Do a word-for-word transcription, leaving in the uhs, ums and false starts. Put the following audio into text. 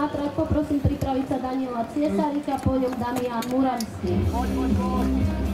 na trať poprosím pripraviť sa Daniela Ciesarika, po ňom Damian Muranský. Poď, poď, poď.